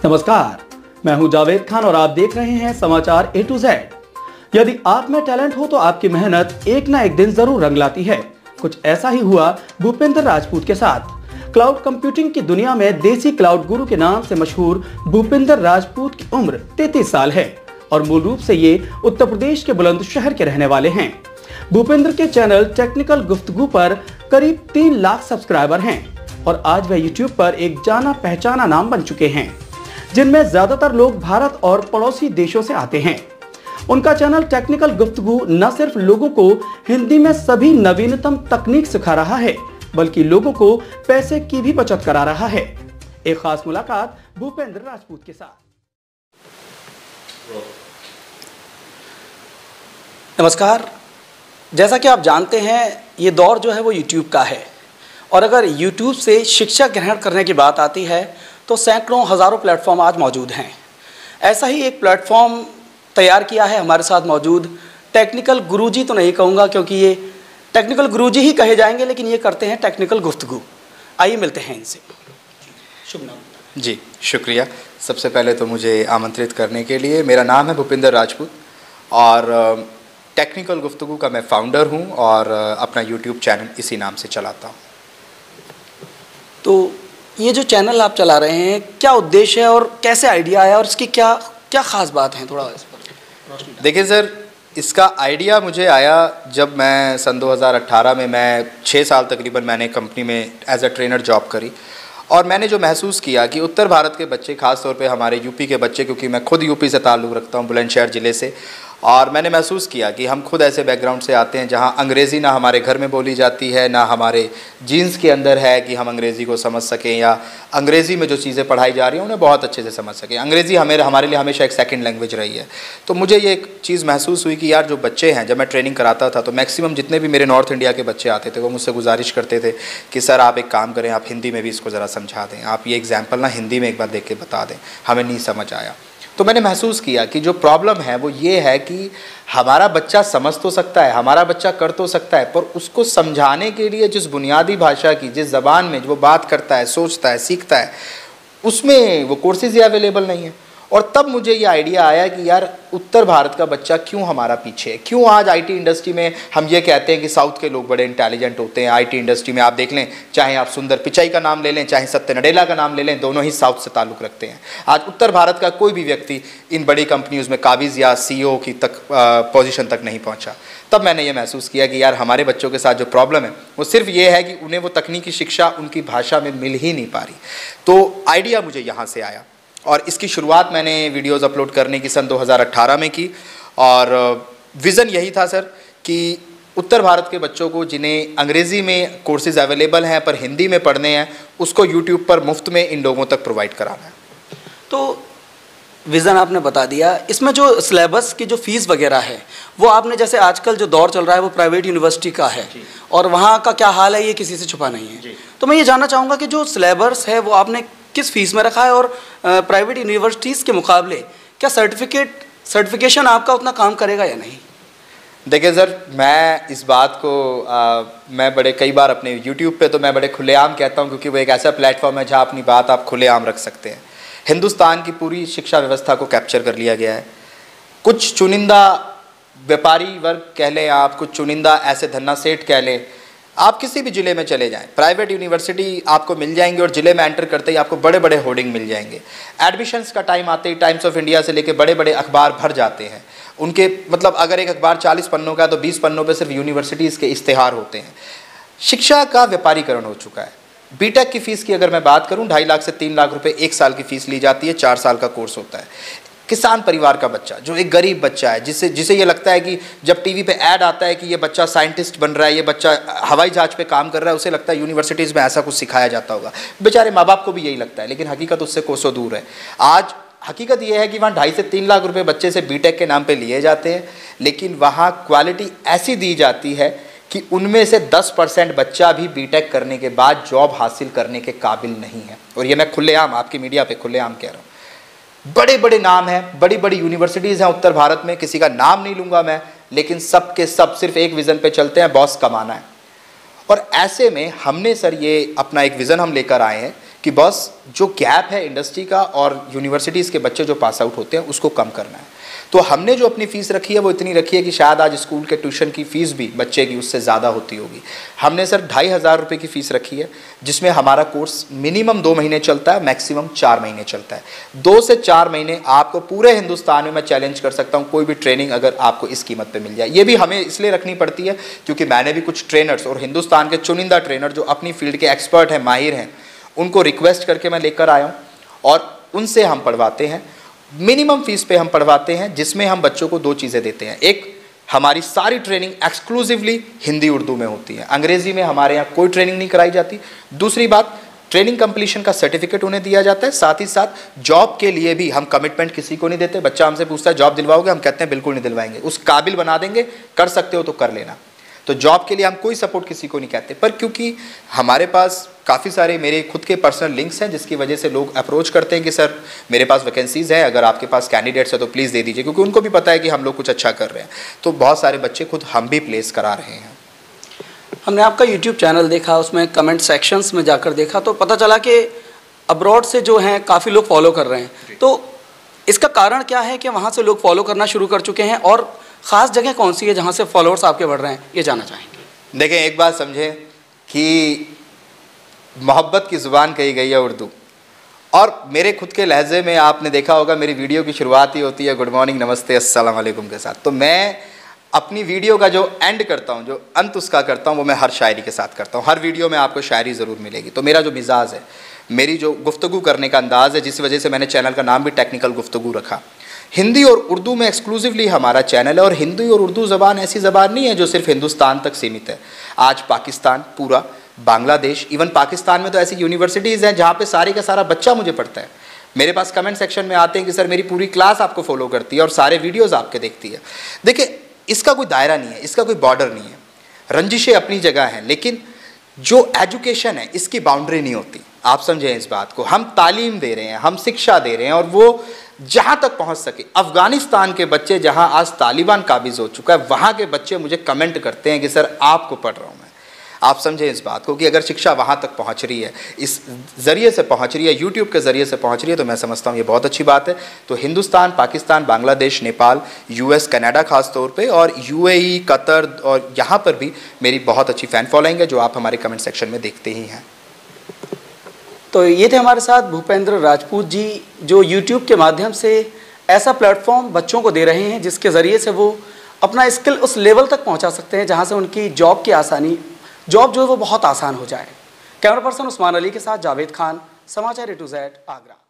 नमस्कार, मैं हूं जावेद खान और आप देख रहे हैं समाचार A to Z। यदि आप में टैलेंट हो तो आपकी मेहनत एक ना एक दिन जरूर रंग लाती है। कुछ ऐसा ही हुआ भूपेंद्र राजपूत के साथ। क्लाउड कंप्यूटिंग की दुनिया में देसी क्लाउड गुरु के नाम से मशहूर भूपेंद्र राजपूत की उम्र 33 साल है और मूल रूप से ये उत्तर प्रदेश के बुलंदशहर के रहने वाले हैं। भूपेंद्र के चैनल टेक्निकल गुफ्तगू पर करीब 3 लाख सब्सक्राइबर हैं और आज वह यूट्यूब पर एक जाना पहचाना नाम बन चुके हैं, जिनमें ज्यादातर लोग भारत और पड़ोसी देशों से आते हैं। उनका चैनल टेक्निकल गुफ्तगू न सिर्फ लोगों को हिंदी में सभी नवीनतम तकनीक सिखा रहा है, बल्कि लोगों को पैसे की भी बचत करा रहा है। एक खास मुलाकात भूपेंद्र राजपूत के साथ। नमस्कार, जैसा कि आप जानते हैं ये दौर जो है वो YouTube का है और अगर YouTube से शिक्षा ग्रहण करने की बात आती है तो सैकड़ों हज़ारों प्लेटफॉर्म आज मौजूद हैं। ऐसा ही एक प्लेटफॉर्म तैयार किया है हमारे साथ मौजूद टेक्निकल गुरुजी, तो नहीं कहूँगा क्योंकि ये टेक्निकल गुरुजी ही कहे जाएंगे, लेकिन ये करते हैं टेक्निकल गुफ्तगू। आइए मिलते हैं इनसे। शुभ नाम। जी शुक्रिया। सबसे पहले तो मुझे आमंत्रित करने के लिए। मेरा नाम है भूपेंद्र राजपूत और टेक्निकल गुफ्तगू का मैं फाउंडर हूँ और अपना YouTube चैनल इसी नाम से चलाता हूँ। तो ये जो चैनल आप चला रहे हैं, क्या उद्देश्य है और कैसे आइडिया आया और इसकी क्या क्या ख़ास बात है, थोड़ा इस पर रोशनी डालें। देखिए सर, इसका आइडिया मुझे आया जब मैं सन 2018 में मैं 6 साल तकरीबन मैंने कंपनी में एज अ ट्रेनर जॉब करी और मैंने जो महसूस किया कि उत्तर भारत के बच्चे, ख़ास तौर पे हमारे यूपी के बच्चे, क्योंकि मैं खुद यूपी से ताल्लुक़ रखता हूँ, बुलंदशहर ज़िले से, और मैंने महसूस किया कि हम खुद ऐसे बैकग्राउंड से आते हैं जहाँ अंग्रेज़ी ना हमारे घर में बोली जाती है, ना हमारे जीन्स के अंदर है कि हम अंग्रेज़ी को समझ सकें या अंग्रेज़ी में जो चीज़ें पढ़ाई जा रही हैं उन्हें बहुत अच्छे से समझ सकें। अंग्रेज़ी हमारे लिए हमेशा एक सेकंड लैंग्वेज रही है। तो मुझे ये एक चीज़ महसूस हुई कि यार जो बच्चे हैं, जब मैं ट्रेनिंग कराता था तो मैक्सिमम जितने भी मेरे नॉर्थ इंडिया के बच्चे आते थे वो मुझसे गुजारिश करते थे कि सर आप एक काम करें, आप हिंदी में भी इसको ज़रा समझा दें, आप ये एग्जाम्पल ना हिंदी में एक बार देख के बता दें, हमें नहीं समझ आया। तो मैंने महसूस किया कि जो प्रॉब्लम है वो ये है कि हमारा बच्चा समझ तो सकता है, हमारा बच्चा कर तो सकता है, पर उसको समझाने के लिए जिस बुनियादी भाषा की, जिस ज़बान में वो बात करता है, सोचता है, सीखता है, उसमें वो कोर्सेज अवेलेबल नहीं है। और तब मुझे ये आइडिया आया कि यार उत्तर भारत का बच्चा क्यों हमारा पीछे है, क्यों आज आईटी इंडस्ट्री में हम ये कहते हैं कि साउथ के लोग बड़े इंटेलिजेंट होते हैं। आईटी इंडस्ट्री में आप देख लें, चाहे आप सुंदर पिचाई का नाम ले लें, चाहे सत्य नडेला का नाम ले लें, दोनों ही साउथ से ताल्लुक़ रखते हैं। आज उत्तर भारत का कोई भी व्यक्ति इन बड़ी कंपनीज़ में काबिज़ या CEO की तक पोजीशन तक नहीं पहुँचा। तब मैंने ये महसूस किया कि यार हमारे बच्चों के साथ जो प्रॉब्लम है वो सिर्फ ये है कि उन्हें वो तकनीकी शिक्षा उनकी भाषा में मिल ही नहीं पा रही। तो आइडिया मुझे यहाँ से आया और इसकी शुरुआत मैंने वीडियोस अपलोड करने की सन 2018 में की और विज़न यही था सर कि उत्तर भारत के बच्चों को जिन्हें अंग्रेज़ी में कोर्सेज़ अवेलेबल हैं पर हिंदी में पढ़ने हैं, उसको यूट्यूब पर मुफ्त में इन लोगों तक प्रोवाइड कराना है। तो विज़न आपने बता दिया, इसमें जो सिलेबस की जो फ़ीस वगैरह है वो आपने, जैसे आजकल जो दौर चल रहा है वो प्राइवेट यूनिवर्सिटी का है और वहाँ का क्या हाल है ये किसी से छुपा नहीं है। तो मैं ये जानना चाहूँगा कि जो सिलेबस है वो आपने किस फीस में रखा है और प्राइवेट यूनिवर्सिटीज़ के मुकाबले क्या सर्टिफिकेशन आपका उतना काम करेगा या नहीं? देखिए सर, मैं इस बात को मैं बड़े कई बार अपने YouTube पे तो मैं बड़े खुलेआम कहता हूँ, क्योंकि वो एक ऐसा प्लेटफॉर्म है जहाँ अपनी बात आप खुलेआम रख सकते हैं। हिंदुस्तान की पूरी शिक्षा व्यवस्था को कैप्चर कर लिया गया है। कुछ चुनिंदा व्यापारी वर्ग कह लें आप, कुछ चुनिंदा ऐसे धन्ना सेठ कह लें, आप किसी भी ज़िले में चले जाएं, प्राइवेट यूनिवर्सिटी आपको मिल जाएंगी और ज़िले में एंटर करते ही आपको बड़े बड़े होर्डिंग मिल जाएंगे। एडमिशन्स का टाइम आते ही टाइम्स ऑफ इंडिया से लेके बड़े बड़े अखबार भर जाते हैं उनके, मतलब अगर एक अखबार 40 पन्नों का है तो 20 पन्नों पे सिर्फ यूनिवर्सिटीज़ के इश्तिहार होते हैं। शिक्षा का व्यापारीकरण हो चुका है। बीटेक की फ़ीस की अगर मैं बात करूँ, 2.5 लाख से 3 लाख रुपये 1 साल की फ़ीस ली जाती है, 4 साल का कोर्स होता है। किसान परिवार का बच्चा, जो एक गरीब बच्चा है, जिसे ये लगता है कि जब टीवी पे ऐड आता है कि ये बच्चा साइंटिस्ट बन रहा है, ये बच्चा हवाई जहाज पे काम कर रहा है, उसे लगता है यूनिवर्सिटीज़ में ऐसा कुछ सिखाया जाता होगा। बेचारे माँ बाप को भी यही लगता है, लेकिन हकीकत उससे कोसों दूर है। आज हकीकत ये है कि वहाँ 2.5 से 3 लाख रुपए बच्चे से बीटेक के नाम पे लिए जाते हैं, लेकिन वहाँ क्वालिटी ऐसी दी जाती है कि उनमें से 10% बच्चा भी बीटेक करने के बाद जॉब हासिल करने के काबिल नहीं है। और ये मैं खुलेआम आपकी मीडिया पे खुलेआम कह रहा हूँ। बड़े बड़े नाम हैं, बड़ी बड़ी यूनिवर्सिटीज़ हैं उत्तर भारत में, किसी का नाम नहीं लूँगा मैं, लेकिन सब के सब सिर्फ एक विज़न पे चलते हैं, बॉस कमाना है। और ऐसे में हमने सर ये अपना एक विज़न हम लेकर आए हैं कि बस जो गैप है इंडस्ट्री का और यूनिवर्सिटीज़ के बच्चे जो पास आउट होते हैं उसको कम करना है। तो हमने जो अपनी फ़ीस रखी है वो इतनी रखी है कि शायद आज स्कूल के ट्यूशन की फ़ीस भी बच्चे की उससे ज़्यादा होती होगी। हमने सर 2,500 रुपये की फ़ीस रखी है, जिसमें हमारा कोर्स मिनिमम 2 महीने चलता है, मैक्सिमम 4 महीने चलता है। 2 से 4 महीने आपको पूरे हिंदुस्तान में मैं चैलेंज कर सकता हूँ कोई भी ट्रेनिंग अगर आपको इस कीमत पर मिल जाए। ये भी हमें इसलिए रखनी पड़ती है क्योंकि मैंने भी कुछ ट्रेनर्स और हिंदुस्तान के चुनिंदा ट्रेनर जो अपनी फील्ड के एक्सपर्ट हैं, माहिर हैं, उनको रिक्वेस्ट करके मैं लेकर आया हूँ और उनसे हम पढ़वाते हैं। मिनिमम फीस पे हम पढ़वाते हैं, जिसमें हम बच्चों को 2 चीज़ें देते हैं। एक, हमारी सारी ट्रेनिंग एक्सक्लूसिवली हिंदी उर्दू में होती है, अंग्रेजी में हमारे यहाँ कोई ट्रेनिंग नहीं कराई जाती। दूसरी बात, ट्रेनिंग कंप्लीशन का सर्टिफिकेट उन्हें दिया जाता है। साथ ही साथ जॉब के लिए भी हम कमिटमेंट किसी को नहीं देते। बच्चा हमसे पूछता है जॉब दिलवाओगे, हम कहते हैं बिल्कुल नहीं दिलवाएंगे, उस काबिल बना देंगे, कर सकते हो तो कर लेना। तो जॉब के लिए हम कोई सपोर्ट किसी को नहीं कहते, पर क्योंकि हमारे पास काफ़ी सारे मेरे खुद के पर्सनल लिंक्स हैं जिसकी वजह से लोग अप्रोच करते हैं कि सर मेरे पास वैकेंसीज़ हैं, अगर आपके पास कैंडिडेट्स है तो प्लीज़ दे दीजिए, क्योंकि उनको भी पता है कि हम लोग कुछ अच्छा कर रहे हैं। तो बहुत सारे बच्चे खुद हम भी प्लेस करा रहे हैं। हमने आपका यूट्यूब चैनल देखा, उसमें कमेंट सेक्शंस में जाकर देखा तो पता चला कि अब्रॉड से जो हैं काफ़ी लोग फॉलो कर रहे हैं। तो इसका कारण क्या है कि वहाँ से लोग फॉलो करना शुरू कर चुके हैं, और ख़ास जगह कौन सी है जहाँ से फॉलोअर्स आपके बढ़ रहे हैं, ये जानना चाहेंगे। देखें, एक बात समझें कि मोहब्बत की ज़ुबान कही गई है उर्दू, और मेरे खुद के लहजे में आपने देखा होगा मेरी वीडियो की शुरुआत ही होती है गुड मॉर्निंग, नमस्ते, अस्सलाम वालेकुम के साथ। तो मैं अपनी वीडियो का जो एंड करता हूँ, जो अंत उसका करता हूँ, वो मैं हर शायरी के साथ करता हूँ। हर वीडियो में आपको शायरी ज़रूर मिलेगी। तो मेरा जो मिजाज है, मेरी जो गुफ्तगू करने का अंदाज़ है, जिस वजह से मैंने चैनल का नाम भी टेक्निकल गुफ्तगू रखा। हिंदी और उर्दू में एक्सक्लूसिवली हमारा चैनल है, और हिंदी और उर्दू ज़बान ऐसी ज़बान नहीं है जो सिर्फ हिंदुस्तान तक सीमित है। आज पाकिस्तान, पूरा बांग्लादेश, इवन पाकिस्तान में तो ऐसी यूनिवर्सिटीज़ हैं जहाँ पे सारे का सारा बच्चा मुझे पढ़ता है। मेरे पास कमेंट सेक्शन में आते हैं कि सर मेरी पूरी क्लास आपको फॉलो करती है और सारे वीडियोस आपके देखती है। देखिए, इसका कोई दायरा नहीं है, इसका कोई बॉर्डर नहीं है। रंजिशें अपनी जगह हैं, लेकिन जो एजुकेशन है इसकी बाउंड्री नहीं होती। आप समझें इस बात को। हम तालीम दे रहे हैं, हम शिक्षा दे रहे हैं, और वो जहाँ तक पहुँच सके। अफ़गानिस्तान के बच्चे जहाँ आज तालिबान काबिज़ हो चुका है, वहाँ के बच्चे मुझे कमेंट करते हैं कि सर आपको पढ़ रहा हूँ मैं। आप समझें इस बात को कि अगर शिक्षा वहाँ तक पहुँच रही है, इस ज़रिए से पहुँच रही है, यूट्यूब के ज़रिए से पहुँच रही है, तो मैं समझता हूँ ये बहुत अच्छी बात है। तो हिंदुस्तान, पाकिस्तान, बांग्लादेश, नेपाल, US, कनाडा ख़ास तौर पे, और UAE, कतर, और यहाँ पर भी मेरी बहुत अच्छी फ़ैन फॉलोइंग है, जो आप हमारे कमेंट सेक्शन में देखते ही हैं। तो ये थे हमारे साथ भूपेंद्र राजपूत जी, जो यूट्यूब के माध्यम से ऐसा प्लेटफॉर्म बच्चों को दे रहे हैं जिसके ज़रिए से वो अपना स्किल उस लेवल तक पहुँचा सकते हैं जहाँ से उनकी जॉब जो है वो बहुत आसान हो जाए। कैमरा पर्सन उस्मान अली के साथ जावेद खान, समाचार A to Z, आगरा।